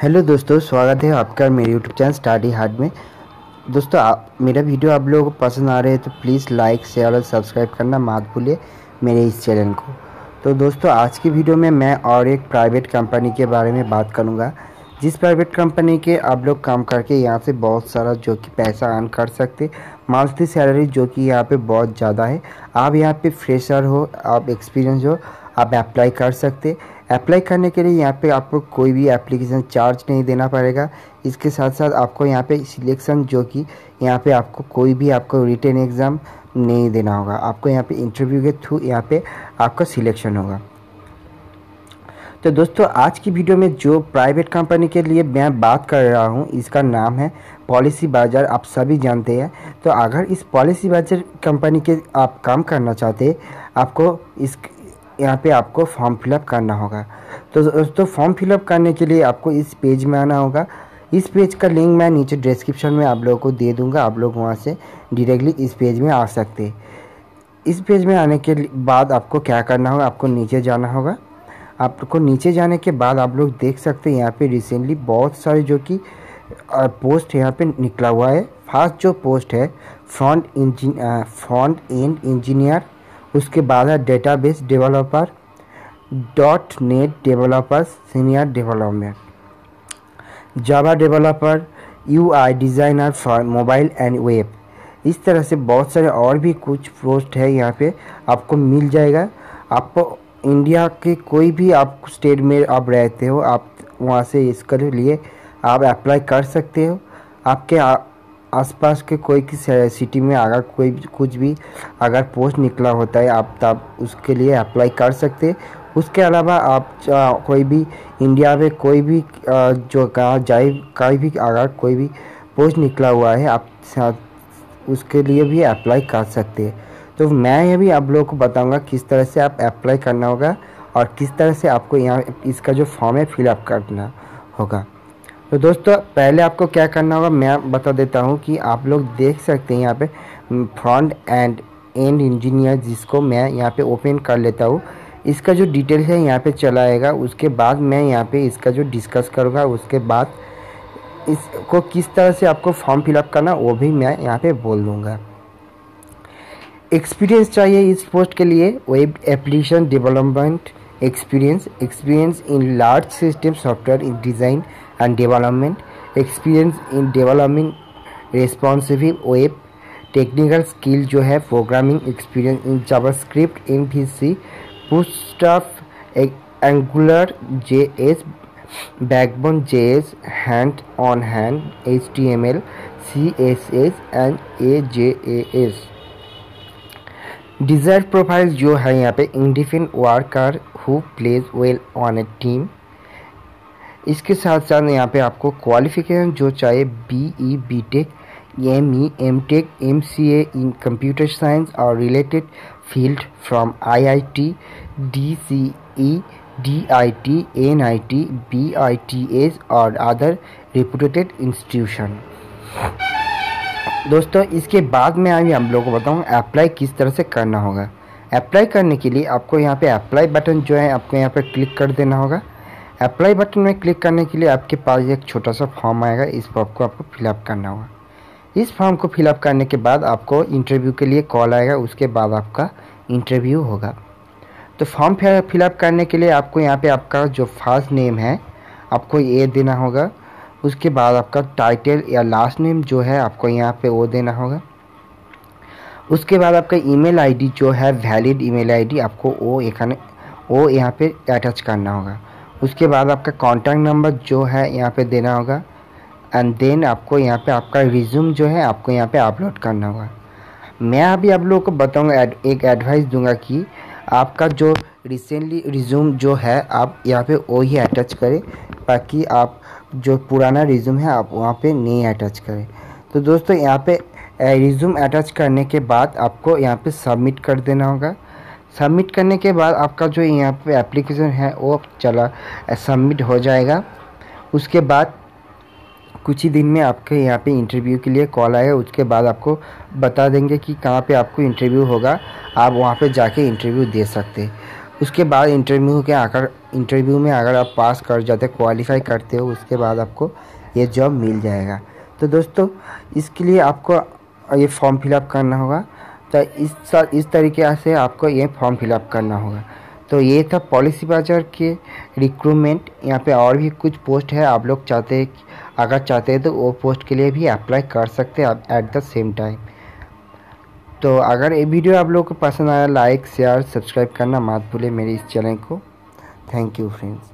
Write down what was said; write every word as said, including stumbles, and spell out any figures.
Hello दोस्तों, स्वागत है आपका मेरे यूट्यूब चैनल स्टडी हार्ड में। दोस्तों आप मेरा वीडियो आप लोगों को पसंद आ रहे हैं तो प्लीज़ लाइक शेयर और सब्सक्राइब करना मत भूलिए मेरे इस चैनल को। तो दोस्तों आज की वीडियो में मैं और एक प्राइवेट कंपनी के बारे में बात करूंगा, जिस प्राइवेट कंपनी के आप लोग काम करके यहाँ से बहुत सारा जो कि पैसा अर्न कर सकते। मंथली सैलरी जो कि यहाँ पे बहुत ज़्यादा है। आप यहाँ पे फ्रेशर हो, आप एक्सपीरियंस हो, आप अप्लाई कर सकते। अप्लाई करने के लिए यहाँ पे आपको कोई भी एप्लीकेशन चार्ज नहीं देना पड़ेगा। इसके साथ साथ आपको यहाँ पे सिलेक्शन जो कि यहाँ पे आपको कोई भी आपको रिटन एग्ज़ाम नहीं देना होगा। आपको यहाँ पे इंटरव्यू के थ्रू यहाँ पे आपका सिलेक्शन होगा। तो दोस्तों आज की वीडियो में जो प्राइवेट कंपनी के लिए मैं बात कर रहा हूँ, इसका नाम है पॉलिसी बाज़ार। आप सभी जानते हैं। तो अगर इस पॉलिसी बाज़ार कंपनी के आप काम करना चाहते हैं, आपको इस यहाँ पे आपको फॉर्म फिलअप करना होगा। तो दोस्तों फॉर्म फिलअप करने के लिए आपको इस पेज में आना होगा। इस पेज का लिंक मैं नीचे डिस्क्रिप्शन में आप लोगों को दे दूंगा। आप लोग वहाँ से डायरेक्टली इस पेज में आ सकते हैं। इस पेज में आने के बाद आपको क्या करना होगा, आपको नीचे जाना होगा। आपको नीचे जाने के बाद आप लोग देख सकते हैं यहाँ पे रिसेंटली बहुत सारे जो कि पोस्ट यहाँ पे निकला हुआ है। फर्स्ट जो पोस्ट है front engine front end engineer, उसके बाद है database developer, dot net developer, senior development, Java developer, UI designer for mobile and web. इस तरह से बहुत सारे और भी कुछ पोस्ट है यहाँ पे आपको मिल जाएगा। आपको इंडिया के कोई भी आप स्टेट में आप रहते हो, आप वहाँ से इसके लिए आप अप्लाई कर सकते हो। आपके आ, आसपास के कोई की सिटी में अगर कोई कुछ भी अगर पोस्ट निकला होता है, आप तब उसके लिए अप्लाई कर सकते। उसके अलावा आप आ, कोई भी इंडिया में कोई भी आ, जो कहा जाए कहीं भी अगर कोई भी पोस्ट निकला हुआ है, आप उसके लिए भी अप्लाई कर सकते हैं। तो मैं ये भी आप लोगों को बताऊंगा किस तरह से आप अप्लाई करना होगा और किस तरह से आपको यहाँ इसका जो फॉर्म है फिलअप करना होगा। तो दोस्तों पहले आपको क्या करना होगा मैं बता देता हूँ कि आप लोग देख सकते हैं यहाँ पे फ्रंट एंड एंड इंजीनियर, जिसको मैं यहाँ पे ओपन कर लेता हूँ। इसका जो डिटेल्स है यहाँ पे चला आएगा। उसके बाद मैं यहाँ पे इसका जो डिस्कस करूँगा, उसके बाद इसको किस तरह से आपको फॉर्म फिलअप करना वो भी मैं यहाँ पे बोल दूँगा। एक्सपीरियंस चाहिए इस पोस्ट के लिए, web application development experience, experience in large system software in design and development, experience in developing responsive web, technical skill जो है programming experience in JavaScript, in V C, Bootstrap, Angular JS, Backbone JS, hand on hand H T M L, C S S and A J A S. Desired profile जो है यहाँ पे independent worker who plays well on a team. इसके साथ साथ यहाँ पे आपको क्वालिफिकेशन जो चाहे BE, BTech, ME, MTech, MCA in computer science और related field from IIT, DCE, DIT, NIT, BITS और अदर रेपुटेड इंस्टीट्यूशन। दोस्तों इसके बाद में अभी हम लोगों को बताऊँगा अप्लाई किस तरह से करना होगा। अप्लाई करने के लिए आपको यहाँ पे अप्लाई बटन जो है आपको यहाँ पे क्लिक कर देना होगा। अप्लाई बटन में क्लिक करने के लिए आपके पास एक छोटा सा फॉर्म आएगा। इस फॉर्म को आपको फिलअप करना होगा। इस फॉर्म को फिलअप करने के बाद आपको इंटरव्यू के लिए कॉल आएगा। उसके बाद आपका इंटरव्यू होगा। तो फॉर्म फिलअप करने के लिए आपको यहाँ पे आपका जो फर्स्ट नेम है आपको ये देना होगा। उसके बाद आपका टाइटल या लास्ट नेम जो है आपको यहाँ पे वो देना होगा। उसके बाद आपका ईमेल आईडी जो है वैलिड ईमेल आईडी आपको वो एखाने वो यहाँ पे अटैच करना होगा। उसके बाद आपका कॉन्टैक्ट नंबर जो है यहाँ पे देना होगा। एंड देन आपको यहाँ पे आपका रिज्यूम जो है आपको यहाँ पे अपलोड करना होगा। मैं अभी आप लोगों को बताऊँगा, एक एडवाइस दूंगा कि आपका जो रिसेंटली रिज्यूम जो है आप यहाँ पे वो ही अटैच करें, ताकि आप जो पुराना रिज्यूम है आप वहाँ पे नहीं अटैच करें। तो दोस्तों यहाँ पे रिज्यूम अटैच करने के बाद आपको यहाँ पे सबमिट कर देना होगा। सबमिट करने के बाद आपका जो यहाँ पे एप्लीकेशन है वो चला सबमिट हो जाएगा। उसके बाद कुछ ही दिन में आपके यहाँ पे इंटरव्यू के लिए कॉल आएगा। उसके बाद आपको बता देंगे कि कहाँ पे आपको इंटरव्यू होगा। आप वहाँ पे जाके इंटरव्यू दे सकते हैं। उसके बाद इंटरव्यू के आकर इंटरव्यू में अगर आप पास कर जाते, क्वालिफाई करते हो, उसके बाद आपको ये जॉब मिल जाएगा। तो दोस्तों इसके लिए आपको ये फॉर्म फिलअप करना होगा। तो इस इस तरीके से आपको ये फॉर्म फिलअप करना होगा। तो ये था पॉलिसी बाजार के रिक्रूटमेंट। यहाँ पे और भी कुछ पोस्ट है, आप लोग चाहते हैं अगर चाहते हैं तो वो पोस्ट के लिए भी अप्लाई कर सकते हैं एट द सेम टाइम। तो अगर ये वीडियो आप लोगों को पसंद आया, लाइक शेयर सब्सक्राइब करना मत भूलें मेरे इस चैनल को। Thank you friends.